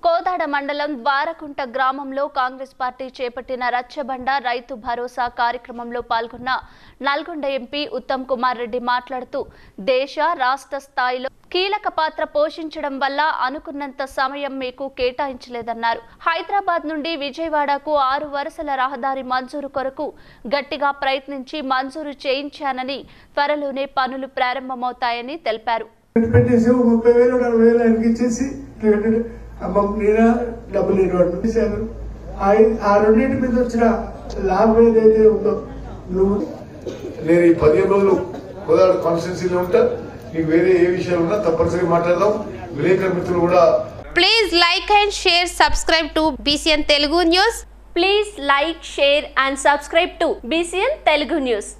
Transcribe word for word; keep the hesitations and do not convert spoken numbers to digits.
Kodada మండలం ద్వారకుంట గ్రామంలో Congress party చేపట్టిన రచ్చబండ రైతు భరోసా కార్యక్రమంలో పాల్గొన్న నల్గొండ ఎంపీ ఉత్తమ్ కుమార్ రెడ్డి మాట్లాడుతూ దేశ రాష్ట్ర స్థాయిలో కీలక పాత్ర పోషించడం వల్ల అనుకున్నంత సమయం మీకు కేటాయించలేదన్నారు. హైదరాబాద్ నుండి విజయవాడకు ఆరు వరుసల రహదారి మంజూరు కొరకు గట్టిగా ప్రయత్నించి మంజూరు చేయించానని త్వరలోనే పనులు ప్రారంభమవుతాయని తెలిపారు. నేనా డబ్బులు ఇవ్వండి చేశారు. ఆ రెండింటి మీద వచ్చిన లాభం ఏదైతే ఉందో నువ్వు నేను ఈ పదిహేను రోజులు కోదాడ కాన్స్టిట్యున్సీలో ఉంటా. నీకు వేరే ఏ విషయాలు ఉన్నా తప్పనిసరిగా మాట్లాడదాం. విలేకరుల మిత్రులు కూడా please like and share subscribe to BCN Telugu news. Please like share and subscribe to BCN Telugu news.